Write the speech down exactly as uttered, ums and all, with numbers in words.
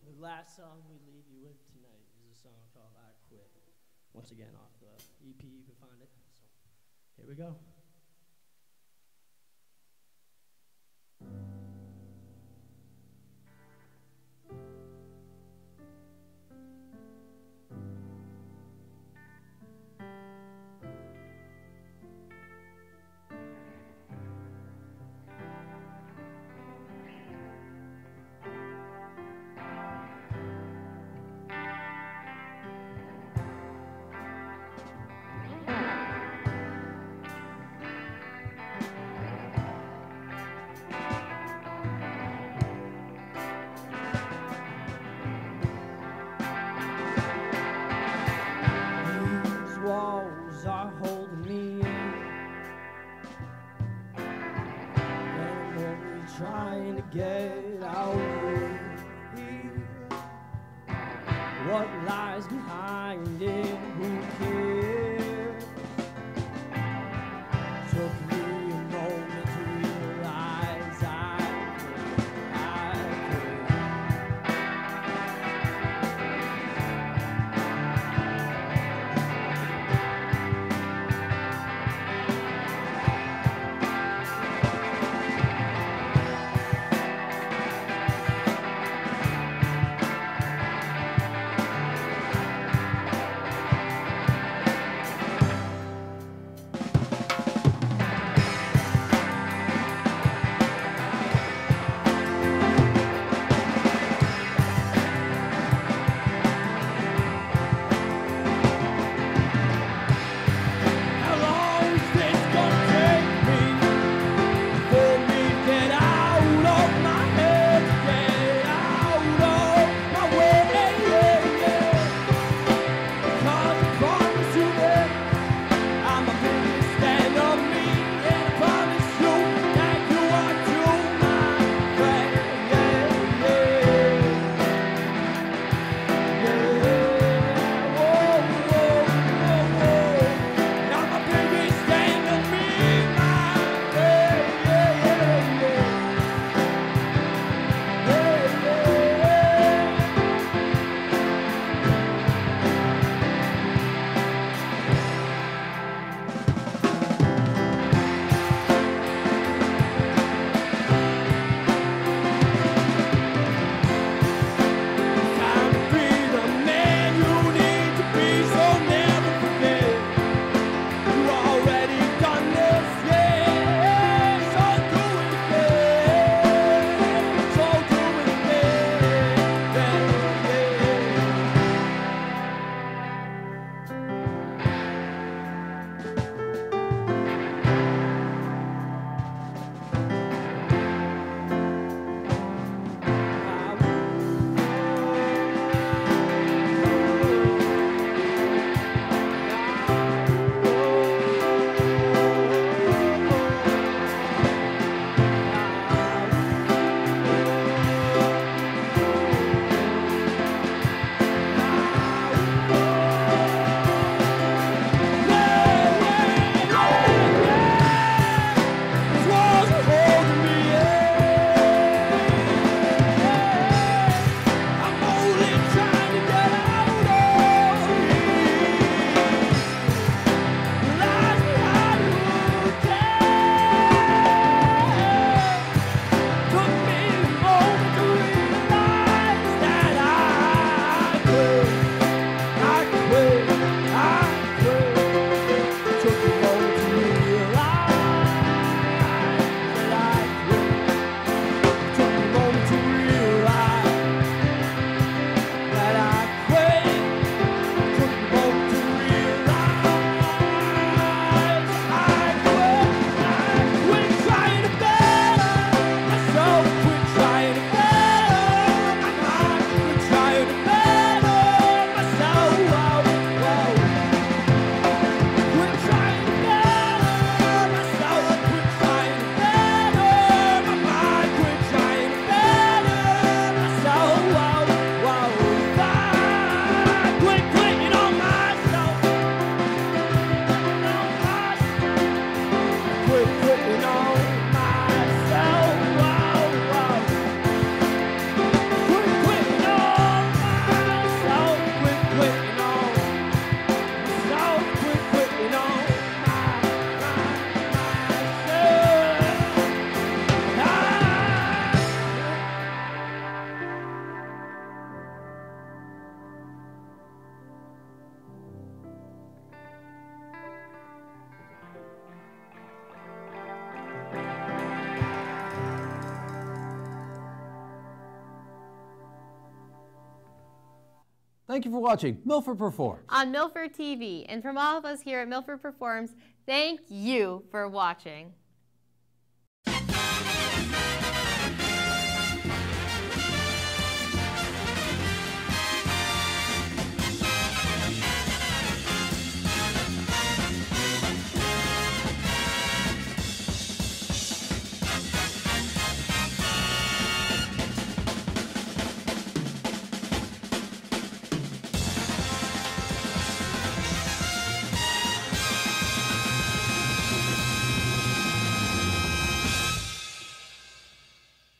The last song we leave you with tonight is a song called I Quit. Once again, off the E P, you can find it. So here we go. Walls are holding me in, and I'm only trying to get out of here. What lies behind it, who cares? Took me a moment to realize I quit, I quit. Thank you for watching Milford Performs on Milford T V. And from all of us here at Milford Performs, thank you for watching.